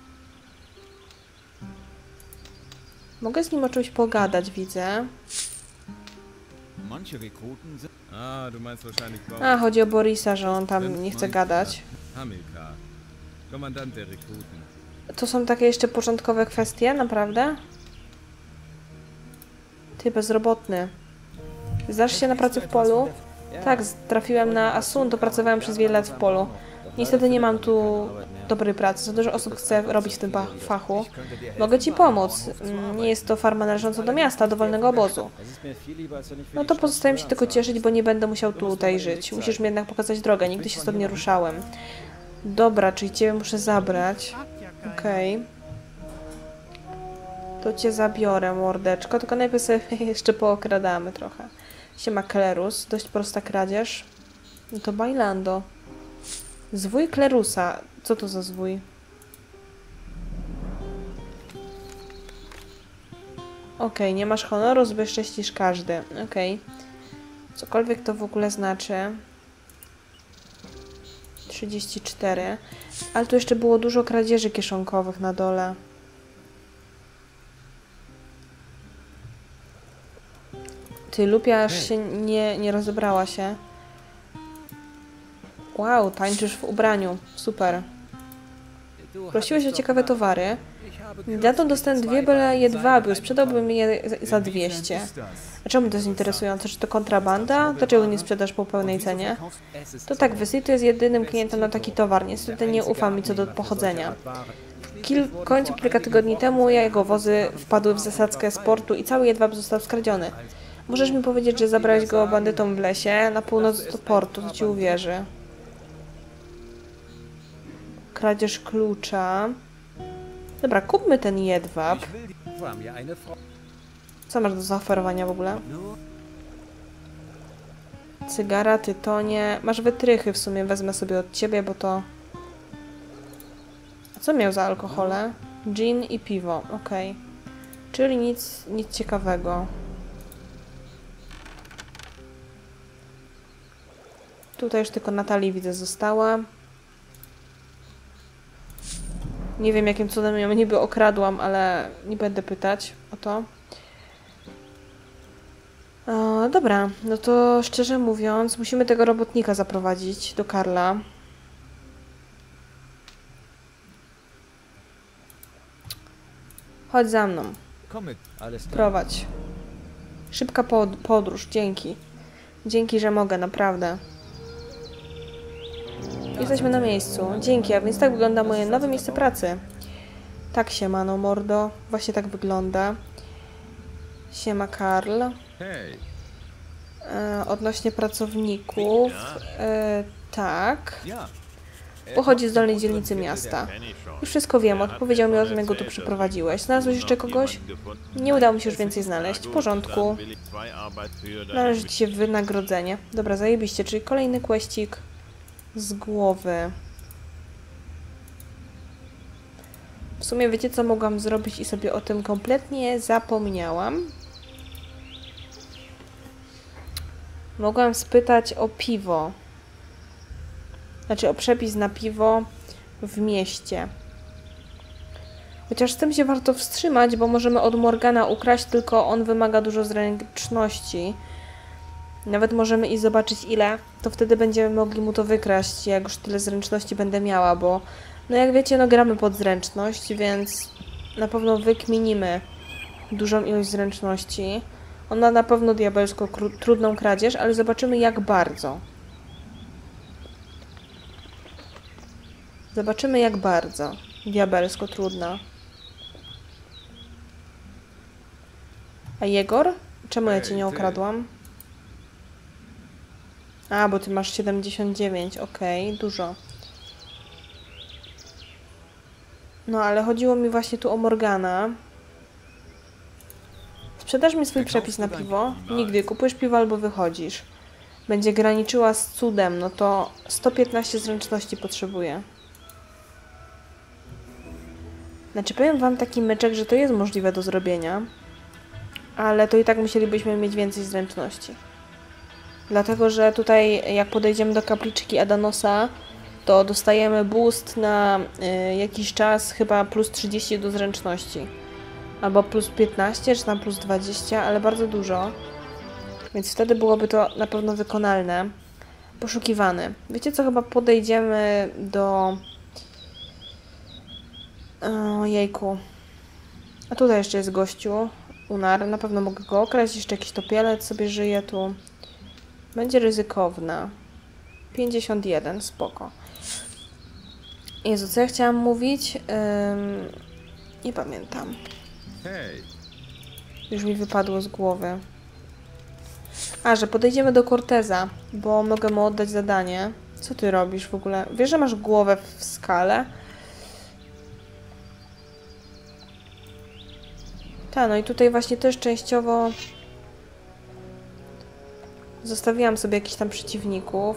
Mogę z nim o czymś pogadać, widzę. A, chodzi o Borisa, że on tam nie chce gadać. To są takie jeszcze początkowe kwestie, naprawdę? Ty, bezrobotny. Znasz się na pracy w polu? Tak, trafiłem na Asun, to pracowałem przez wiele lat w polu. Niestety nie mam tu dobrej pracy. Za dużo osób chce robić w tym fachu. Mogę ci pomóc. Nie jest to farma należąca do miasta, do wolnego obozu. No to pozostaje mi się tylko cieszyć, bo nie będę musiał tutaj żyć. Musisz mi jednak pokazać drogę. Nigdy się stąd nie ruszałem. Dobra, czyli ciebie muszę zabrać. Okej. Okay. To cię zabiorę, mordeczko. Tylko najpierw sobie jeszcze pookradamy trochę. Siema Klerus. Dość prosta kradzież. No to Bailando. Zwój Klerusa. Co to za zwój? Okej, okay, nie masz honoru, zbezcześcisz każdy. Okej. Okay. Cokolwiek to w ogóle znaczy. trzydzieści cztery. Ale tu jeszcze było dużo kradzieży kieszonkowych na dole. Ty, Lupia aż się nie, nie rozebrała się. Wow, tańczysz w ubraniu. Super. Prosiłeś o ciekawe towary. Za to dostanę dwie byle jedwabiu. Sprzedałbym je za dwieście. A czemu to jest interesujące? Czy to kontrabanda? Dlaczego nie sprzedasz po pełnej cenie? To tak, Wysito jest jedynym klientem na taki towar. Niestety nie ufam mi co do pochodzenia. W kilku końcu kilka tygodni temu jego wozy wpadły w zasadzkę sportu i cały jedwab został skradziony. Możesz mi powiedzieć, że zabrałeś go bandytom w lesie na północ do portu, to ci uwierzy. Kradzież klucza. Dobra, kupmy ten jedwab. Co masz do zaoferowania w ogóle? Cygara, tytonie. Masz wytrychy w sumie, wezmę sobie od ciebie, bo to... A co miał za alkohole? Gin i piwo, okej. Okay. Czyli nic, nic ciekawego. Tutaj już tylko Natalii widzę została. Nie wiem, jakim cudem ją niby okradłam, ale nie będę pytać o to. O, dobra, no to szczerze mówiąc, musimy tego robotnika zaprowadzić do Karla. Chodź za mną. Prowadź. Szybka pod podróż, dzięki. Dzięki, że mogę, naprawdę. Jesteśmy na miejscu. Dzięki, a więc tak wygląda moje nowe miejsce pracy. Tak, siemano, mordo. Właśnie tak wygląda. Siema, Karl. E, odnośnie pracowników. E, tak. Pochodzi z dolnej dzielnicy miasta. Już wszystko wiem, odpowiedział mi o tym, jak go tu przyprowadziłeś. Znalazłeś jeszcze kogoś? Nie udało mi się już więcej znaleźć. W porządku. Należy ci się wynagrodzenie. Dobra, zajebiście, czyli kolejny questik z głowy. W sumie wiecie, co mogłam zrobić i sobie o tym kompletnie zapomniałam? Mogłam spytać o piwo. Znaczy o przepis na piwo w mieście. Chociaż z tym się warto wstrzymać, bo możemy od Morgana ukraść, tylko on wymaga dużo zręczności. Nawet możemy iść zobaczyć ile, to wtedy będziemy mogli mu to wykraść, jak już tyle zręczności będę miała, bo no jak wiecie, no gramy pod zręczność, więc na pewno wykminimy dużą ilość zręczności. On ma na pewno diabelsko trudną kradzież, ale zobaczymy jak bardzo. Zobaczymy jak bardzo diabelsko trudna. A Jegor? Czemu ja cię nie okradłam? A, bo ty masz siedemdziesiąt dziewięć, okej, okay, dużo. No, ale chodziło mi właśnie tu o Morgana. Sprzedasz mi swój przepis na piwo? Nigdy. Kupujesz piwo albo wychodzisz. Będzie graniczyła z cudem, no to sto piętnaście zręczności potrzebuję. Znaczy, powiem wam taki myczek, że to jest możliwe do zrobienia, ale to i tak musielibyśmy mieć więcej zręczności. Dlatego, że tutaj jak podejdziemy do kapliczki Adanosa, to dostajemy boost na y, jakiś czas, chyba plus trzydzieści do zręczności. Albo plus piętnaście, czy tam plus dwadzieścia, ale bardzo dużo. Więc wtedy byłoby to na pewno wykonalne. Poszukiwany. Wiecie co, chyba podejdziemy do... O, jejku. A tutaj jeszcze jest gościu. Unar. Na pewno mogę go okraść. Jeszcze jakiś topielec sobie żyje tu. Będzie ryzykowna. pięćdziesiąt jeden. Spoko. Jezu, co ja chciałam mówić? Ym... Nie pamiętam. Już mi wypadło z głowy. A, że podejdziemy do Corteza, bo mogę mu oddać zadanie. Co ty robisz w ogóle? Wiesz, że masz głowę w skale? Tak, no i tutaj właśnie też częściowo zostawiłam sobie jakichś tam przeciwników.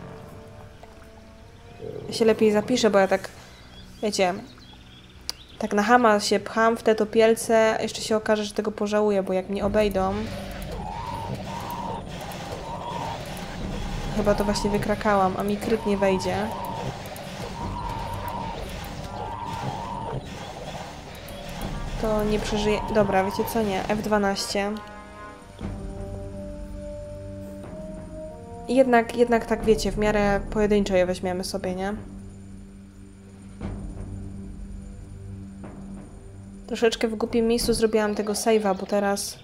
Ja się lepiej zapiszę, bo ja tak, wiecie, tak na chama się pcham w te topielce, a jeszcze się okaże, że tego pożałuję, bo jak mnie obejdą... Chyba to właśnie wykrakałam, a mi kryt nie wejdzie. To nie przeżyje... Dobra, wiecie co? Nie. F dwanaście. Jednak, jednak tak wiecie, w miarę pojedynczo je weźmiemy sobie, nie? Troszeczkę w głupim miejscu zrobiłam tego save'a, bo teraz...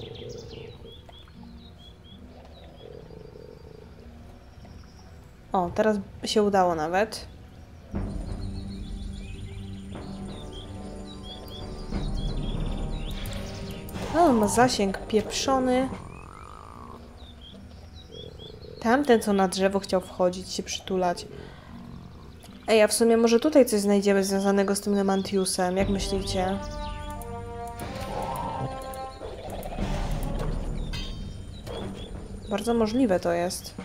O, teraz się udało nawet. O, ma zasięg pieprzony. Tamten, co na drzewo chciał wchodzić, się przytulać. Ej, a w sumie może tutaj coś znajdziemy związanego z tym Nemantiusem. Jak myślicie? Bardzo możliwe to jest.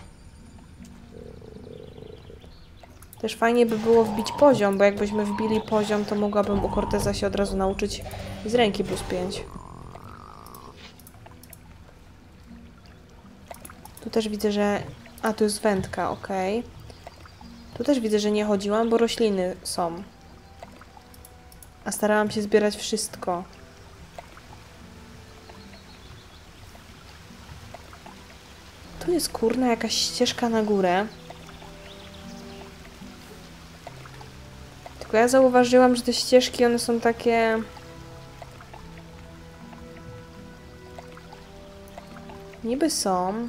Też fajnie by było wbić poziom, bo jakbyśmy wbili poziom, to mogłabym u Corteza się od razu nauczyć z ręki plus pięć. Tu też widzę, że... A, tu jest wędka, okej. Okay. Tu też widzę, że nie chodziłam, bo rośliny są. A starałam się zbierać wszystko. Tu jest, kurna, jakaś ścieżka na górę. Tylko ja zauważyłam, że te ścieżki, one są takie... Niby są.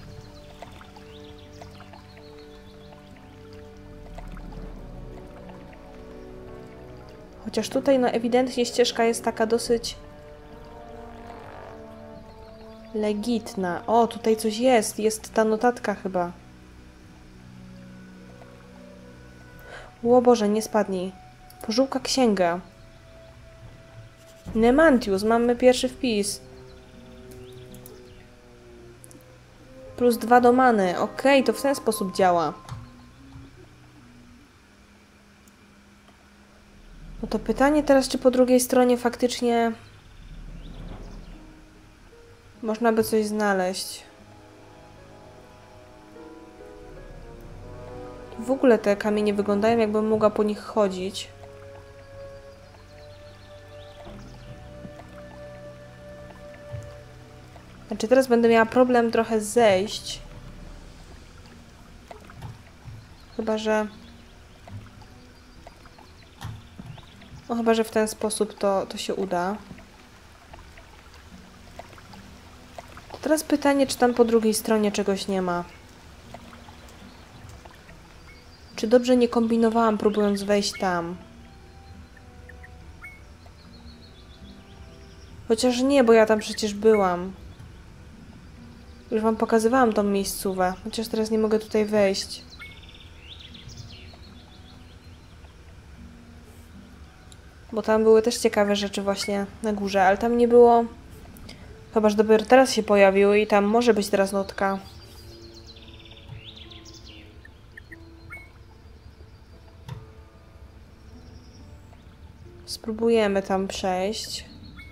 Chociaż tutaj, no ewidentnie ścieżka jest taka dosyć... legitna. O, tutaj coś jest. Jest ta notatka chyba. O Boże, nie spadnij. Pożółka księga. Nemantius, mamy pierwszy wpis. Plus dwa do many. Okej, okay, to w ten sposób działa. No to pytanie teraz, czy po drugiej stronie faktycznie można by coś znaleźć. W ogóle te kamienie wyglądają, jakbym mogła po nich chodzić. Znaczy teraz będę miała problem trochę zejść. Chyba, że... No chyba, że w ten sposób to, to się uda. To teraz pytanie, czy tam po drugiej stronie czegoś nie ma. Czy dobrze nie kombinowałam, próbując wejść tam? Chociaż nie, bo ja tam przecież byłam. Już wam pokazywałam tą miejscówę. Chociaż teraz nie mogę tutaj wejść. Bo tam były też ciekawe rzeczy właśnie na górze, ale tam nie było... Chyba, że dopiero teraz się pojawiły i tam może być teraz notka. Spróbujemy tam przejść.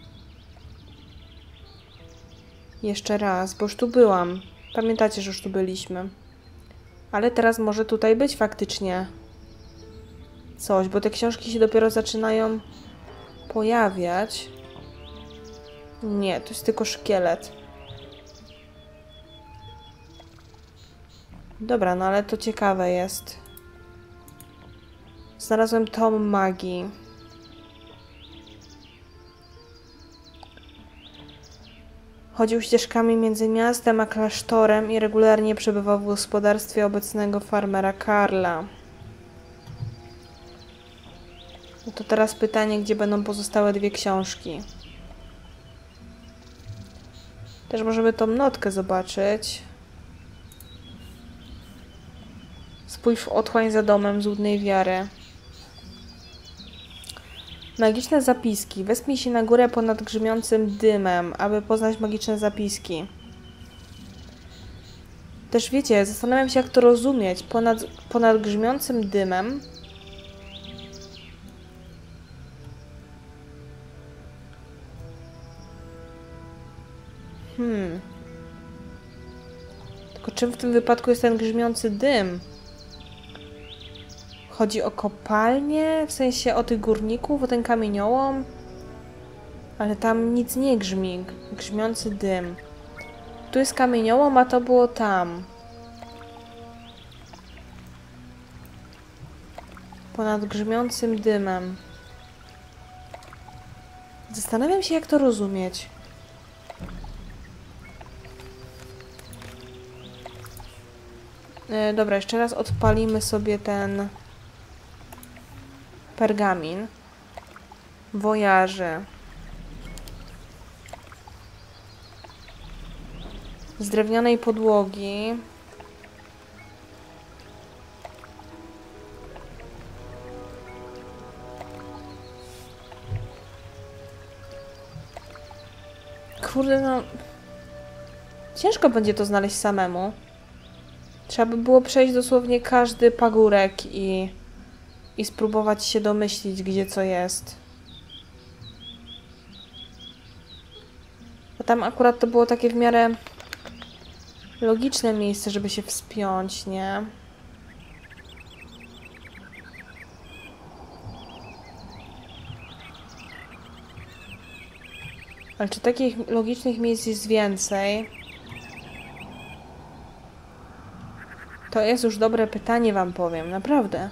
Jeszcze raz, bo już tu byłam. Pamiętacie, że już tu byliśmy. Ale teraz może tutaj być faktycznie coś, bo te książki się dopiero zaczynają pojawiać. Nie, to jest tylko szkielet. Dobra, no ale to ciekawe jest. Znalazłem tom magii. Chodził ścieżkami między miastem a klasztorem i regularnie przebywał w gospodarstwie obecnego farmera Karla. No to teraz pytanie, gdzie będą pozostałe dwie książki. Też możemy tą notkę zobaczyć. Spójrz w otchłań za domem złudnej wiary. Magiczne zapiski. Wespnij się na górę ponad grzmiącym dymem, aby poznać magiczne zapiski. Też wiecie, zastanawiam się, jak to rozumieć. Ponad, ponad grzmiącym dymem. Hmm. Tylko czym w tym wypadku jest ten grzmiący dym? Chodzi o kopalnię? W sensie o tych górników? O ten kamieniołom? Ale tam nic nie grzmi. Grzmiący dym. Tu jest kamieniołom, a to było tam. Ponad grzmiącym dymem. Zastanawiam się, jak to rozumieć. E, dobra, jeszcze raz odpalimy sobie ten pergamin. Wojaży. Z drewnianej podłogi. Kurde, no... Ciężko będzie to znaleźć samemu. Trzeba by było przejść dosłownie każdy pagórek i... i spróbować się domyślić, gdzie co jest. Bo tam akurat to było takie w miarę logiczne miejsce, żeby się wspiąć, nie? Ale czy takich logicznych miejsc jest więcej? To jest już dobre pytanie, wam powiem, naprawdę.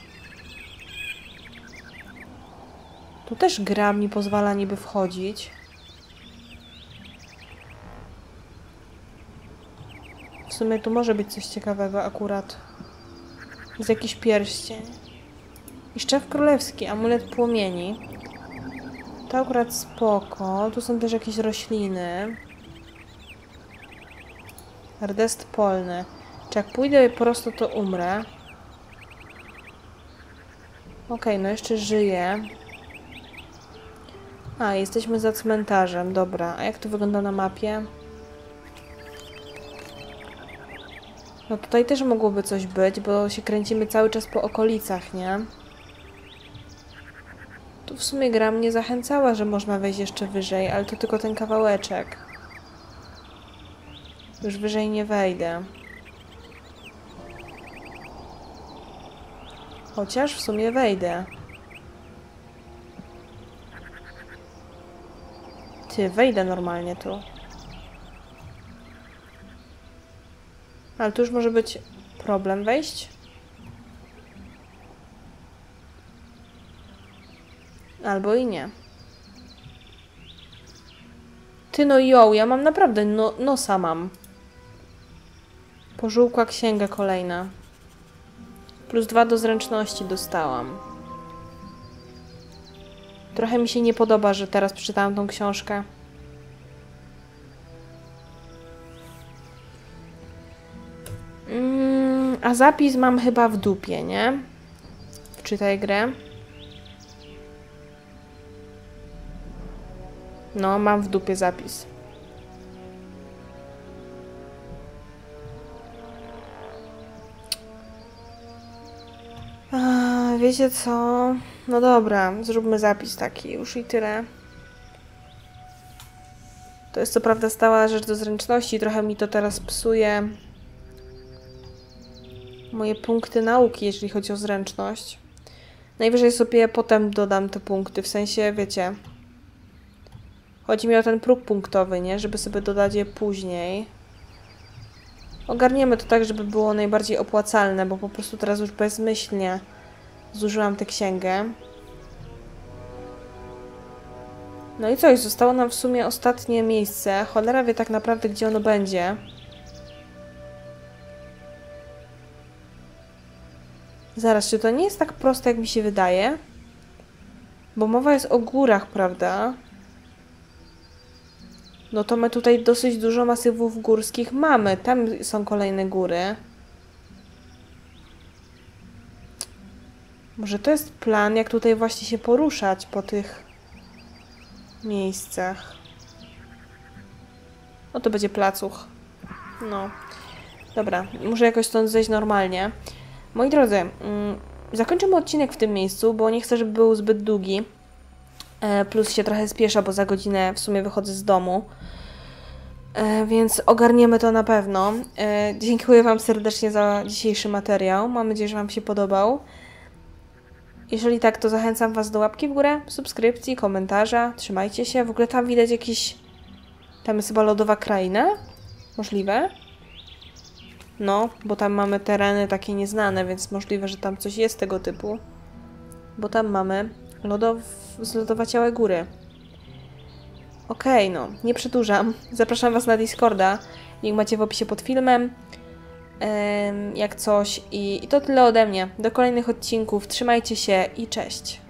Tu też gra mi pozwala niby wchodzić. W sumie tu może być coś ciekawego akurat. Jest jakiś pierścień. I szczep królewski, amulet płomieni. To akurat spoko. Tu są też jakieś rośliny. Rdest polny. Czy jak pójdę prosto, to umrę? Okej, no jeszcze żyję. A, jesteśmy za cmentarzem, dobra. A jak to wygląda na mapie? No tutaj też mogłoby coś być, bo się kręcimy cały czas po okolicach, nie? Tu w sumie gra mnie zachęcała, że można wejść jeszcze wyżej, ale to tylko ten kawałeczek. Już wyżej nie wejdę. Chociaż w sumie wejdę. Ty, wejdę normalnie tu. Ale tu już może być problem wejść. Albo i nie. Ty no ją, ja mam naprawdę no, nosa mam. Pożółkła księga kolejna. Plus dwa do zręczności dostałam. Trochę mi się nie podoba, że teraz przeczytałam tą książkę. Mm, a zapis mam chyba w dupie, nie? Wczytaj grę. No, mam w dupie zapis. A, wiecie co? No dobra, zróbmy zapis taki już i tyle. To jest co prawda stała rzecz do zręczności, trochę mi to teraz psuje moje punkty nauki, jeżeli chodzi o zręczność. Najwyżej sobie potem dodam te punkty, w sensie, wiecie... Chodzi mi o ten próg punktowy, nie? Żeby sobie dodać je później. Ogarniemy to tak, żeby było najbardziej opłacalne, bo po prostu teraz już bezmyślnie zużyłam tę księgę. No i coś, zostało nam w sumie ostatnie miejsce. Cholera wie tak naprawdę, gdzie ono będzie. Zaraz, czy to nie jest tak proste, jak mi się wydaje? Bo mowa jest o górach, prawda? No to my tutaj dosyć dużo masywów górskich mamy. Tam są kolejne góry. Może to jest plan, jak tutaj właśnie się poruszać po tych miejscach. No to będzie placuch. No. Dobra, muszę jakoś stąd zejść normalnie. Moi drodzy, mm, zakończymy odcinek w tym miejscu, bo nie chcę, żeby był zbyt długi. E, plus się trochę spiesza, bo za godzinę w sumie wychodzę z domu. E, więc ogarniemy to na pewno. E, dziękuję Wam serdecznie za dzisiejszy materiał. Mam nadzieję, że Wam się podobał. Jeżeli tak, to zachęcam Was do łapki w górę, subskrypcji, komentarza. Trzymajcie się. W ogóle tam widać jakiś... Tam jest chyba lodowa kraina? Możliwe? No, bo tam mamy tereny takie nieznane, więc możliwe, że tam coś jest tego typu. Bo tam mamy lodow... zlodowaciałe góry. Okej, okay, no, nie przedłużam. Zapraszam Was na Discorda. Link macie w opisie pod filmem. Ym, jak coś. I, I to tyle ode mnie. Do kolejnych odcinków. Trzymajcie się i cześć.